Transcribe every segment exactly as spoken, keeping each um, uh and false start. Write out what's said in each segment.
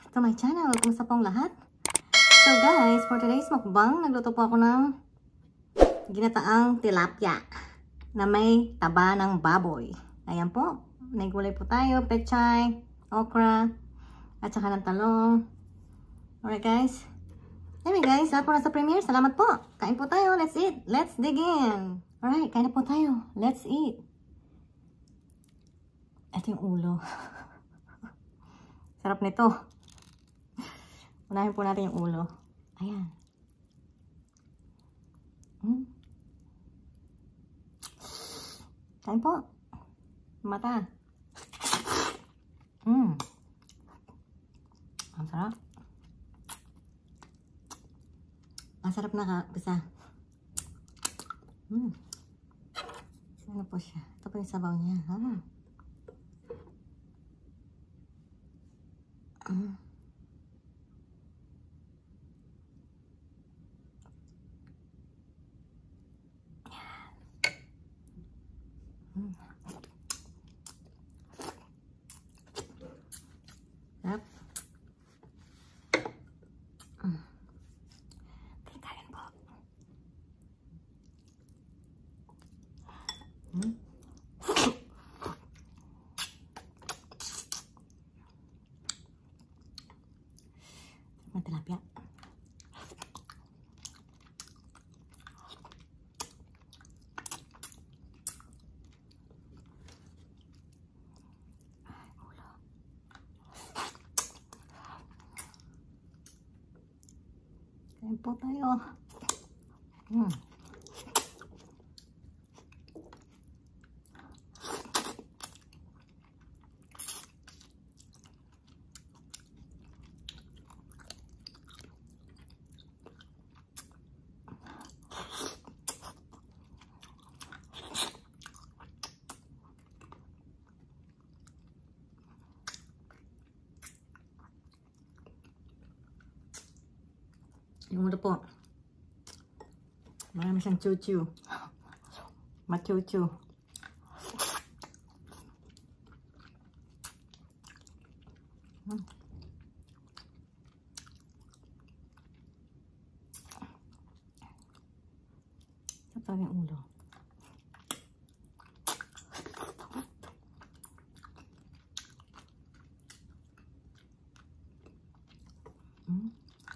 to my channel. Kumusta pong lahat? So guys, for today's mukbang, nagluto po ako ng ginataang tilapia na may taba ng baboy. Ayan po, may gulay po tayo, pechay, okra, at saka ng talong. Alright guys. Anyway guys, lahat po nasa premiere. Salamat po. Kain po tayo. Let's eat. Let's dig in. Alright, kain na po tayo. Let's eat. Ito yung ulo. Sarap nito. Unahin po natin yung ulo. Ayan. Hmm. Kain po. Mata. Hmm. Ang sarap. Ang sarap na ka-pisa. Hmm. Ano po siya? Ito po yung sabaw niya. Ha? Hmm. Hmm. Sarap. Hmm. Kain po. Hmm. Sarap na tilapia. Kain po tayo. Hmm. Yung ulo po. Marami siyang chuchu. Machuchu. Hmm. Ito pa yung ulo. Hmm.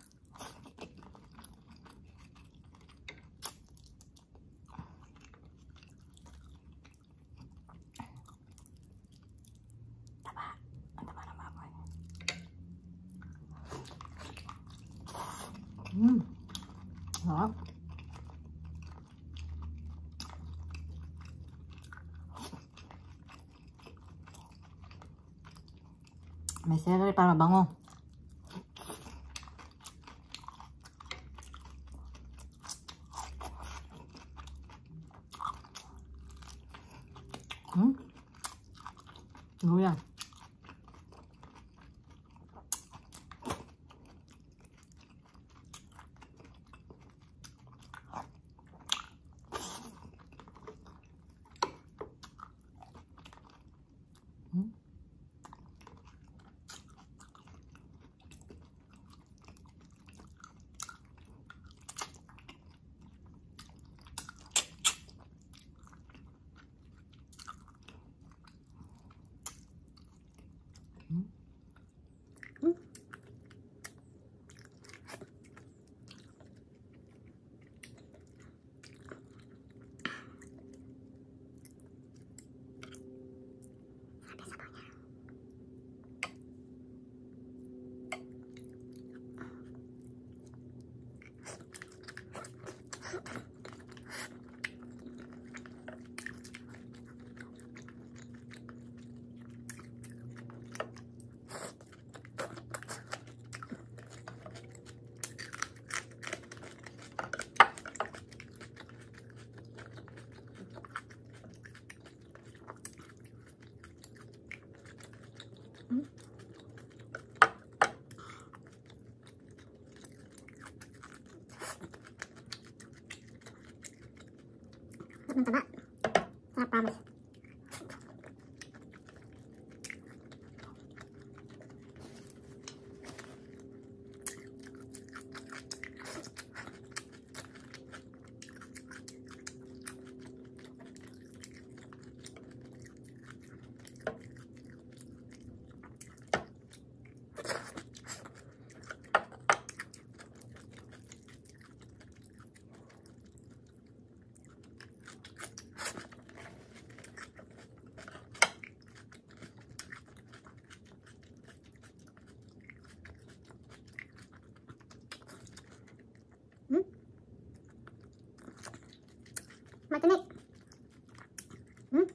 Hmm. Sarap. May celery para mabango. Hmm. Luya. Hmm. Hmm. Hmm. Ang taba. Sarap promise. Matinik. Hmm?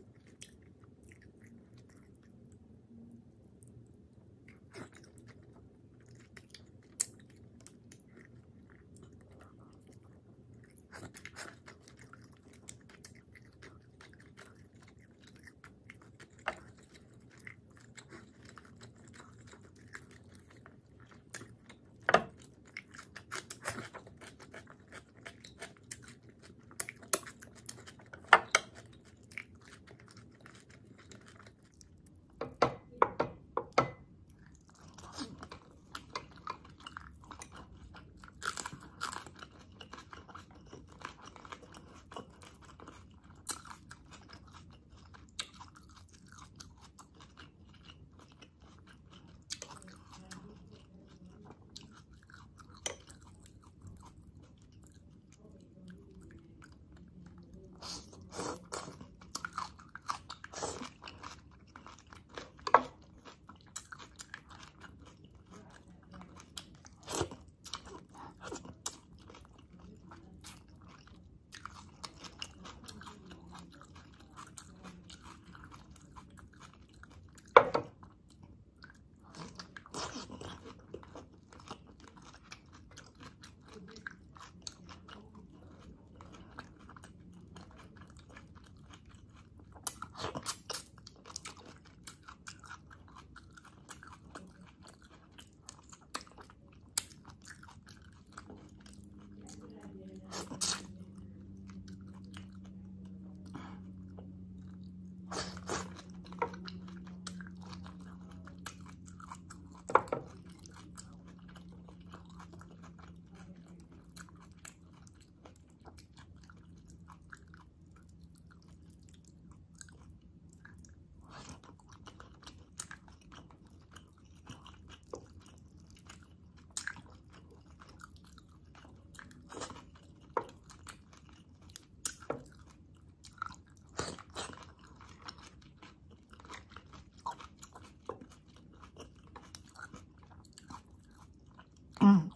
Mm.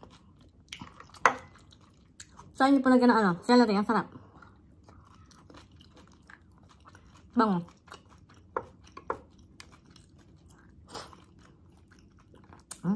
So, hindi po lagyan ng ano, celery, ang sarap. Bango. Hmm?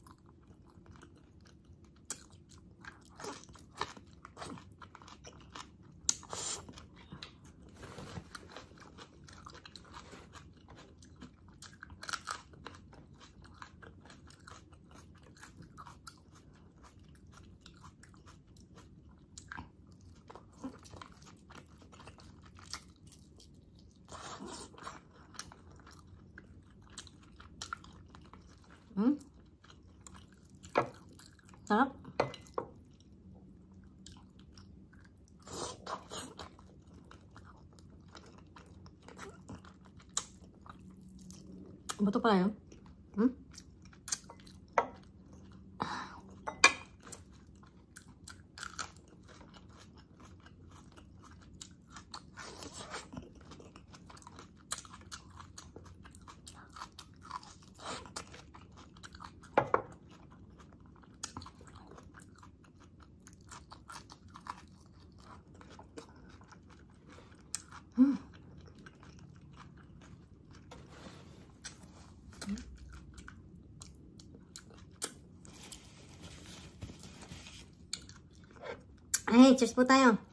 Hmm? Sarap. Buto pala yun. Hmm? Hmm. Ay, cheers po tayo.